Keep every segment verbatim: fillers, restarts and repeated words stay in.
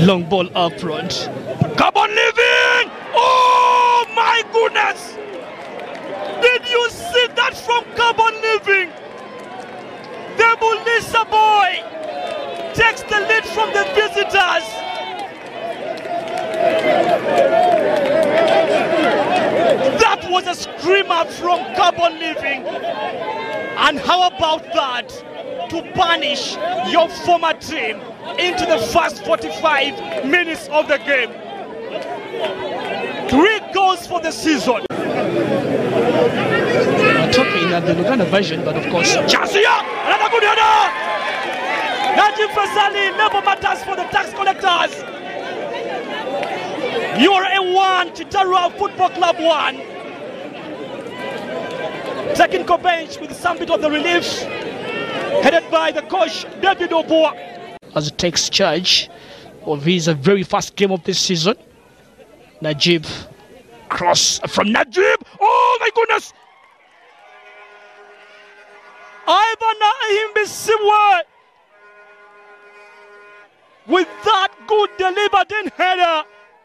Long ball up front. Carbon living! Oh my goodness! Did you see that from Carbon living? The Bulisa boy takes the lead from the visitors. That was a screamer from Carbon living. And how about that? To punish your former team into the first forty-five minutes of the game. Three goals for the season. We're talking at the Luganda version, but of course, Chazia! Another good header! Najib Fazali never matters for the tax collectors. You are a one, Chitarua Football Club one. Technical bench with some bit of the relief, headed by the coach David Oboa, as it takes charge of his very first game of this season. Najib, cross from Najib. Oh my goodness! Ivan Ahimbisiwe with that good delivered in header.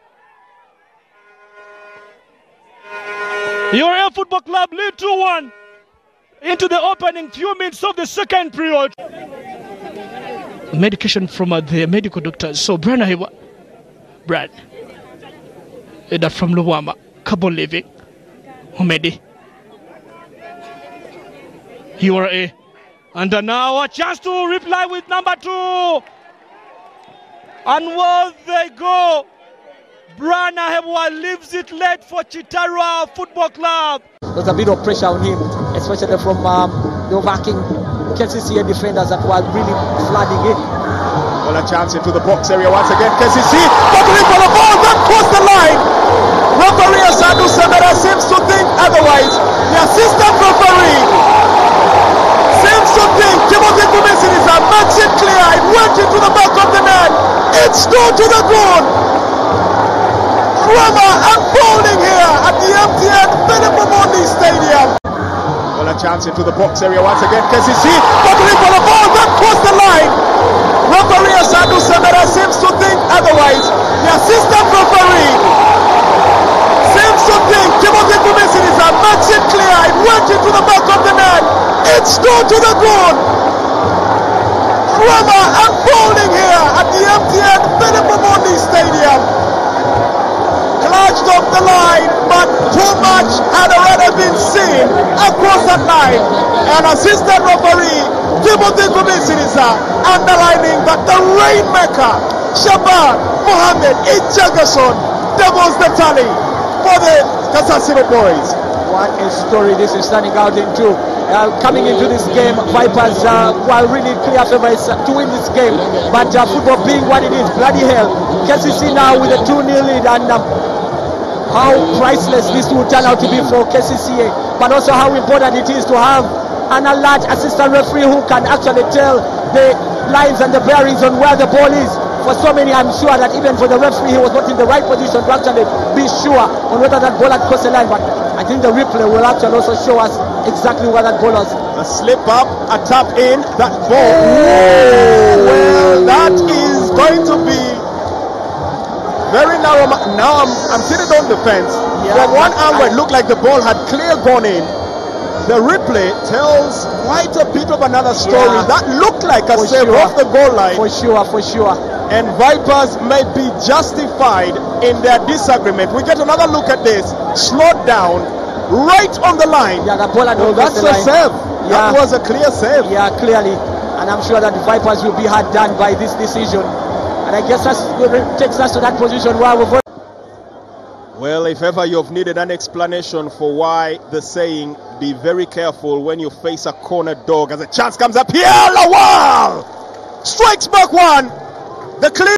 Your Air Football Club lead two one into the opening few minutes of the second period. Medication from uh, the medical doctors. So, Brian Ahiwa, Brad, Eda from Luwama, Carbon living, Humedi, U R A, and now a chance to reply with number two. And where they go, Brian Ahiwa leaves it late for Chitarua Football Club. There's a bit of pressure on him, especially from um, the overarching K C C A defenders that were really flooding in. Well, a chance into the box area once again. K C C battling for the ball, that crossed the line. Referee Asadu Semera seems to think otherwise. The assistant referee seems to think Timothy Kumisinisa makes it clear. It went into the back of the net. It's gone to the goal. Drama unfolding here at the M T N Philip Omondi Stadium. Well, a chance into the box area once again. K C C battling for the ball, that crossed the line. Referee Asadu Semera seems to think otherwise. The assistant referee seems to think Timothy Kumisinisa makes it clear. It went into the back of the net. It's gone to the goal. Drama unfolding here at the M T N Philip Omondi Stadium. Clutched off the line, but too much had already been seen across that line. And assistant referee Timothy Kumisinisa underlining that the rainmaker Shaban Mohammed Ichagason doubles the tally for the Kasasiro boys. What a story this is turning out into. Uh, coming into this game, Vipers uh, were really clear favorites uh, to win this game. But uh, football being what it is, bloody hell. K C C now with a two nil lead, and um, how priceless this will turn out to be for K C C A. But also how important it is to have an alert assistant referee who can actually tell the lines and the bearings on where the ball is. For so many, I'm sure that even for the referee, he was not in the right position to actually be sure on whether that ball had crossed the line. But I think the replay will actually also show us exactly where that ball was. A slip up, a tap in, that ball. Oh, well, that is going to be very narrow. Now I'm, I'm sitting on the fence. Yeah, From one angle, it looked like the ball had clear gone in. The replay tells quite a bit of another story. Yeah. That looked like a save sure. off the goal line. For sure, for sure. And Vipers may be justified in their disagreement. We get another look at this. Slowed down, right on the line. Yeah, the ball had oh, that's a save. Yeah. That was a clear save. Yeah, clearly. And I'm sure that the Vipers will be hard done by this decision. And I guess that takes us to that position where we've. Well, if ever you've needed an explanation for why the saying, be very careful when you face a corner dog, as a chance comes up here, Lawal strikes back one. The clean